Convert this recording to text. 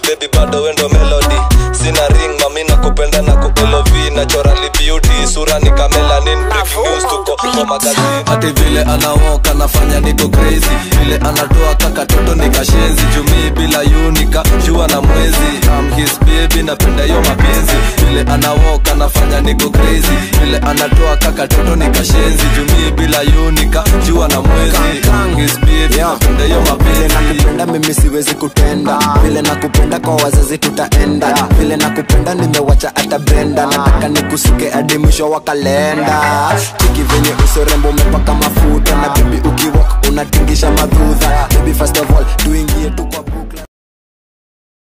baby bado wendo melody. Sina ring mami nakupenda na ku-LOV. Naturally beauty, sura ni kamelanin. Breaking news tuko kwa magazine. Ati vile anawoka nafanya niko crazy. Vile anatoa kaka toto nikashenzi. Jumi bila unika, jua na mwezi. I'm his baby napenda yo mapenzi. Vile anawoka nafanya niko crazy. Vile anatoa kaka toto nikashenzi. Jumi bila unika, jua na mwezi. I'm his baby napenda yo mapenzi. Nakupenda mimi siwezi kutenda. Vile nakupenda kwa wazazi tutaenda. Vile nakupenda nimewacha hata Brenda. Nataka nikusuke hadi mwisho wa kalenda. Chiki venye uso rembo umepaka mafuta. Na baby ukiwalk unatingisha madhudha. Baby first of all tuingie tu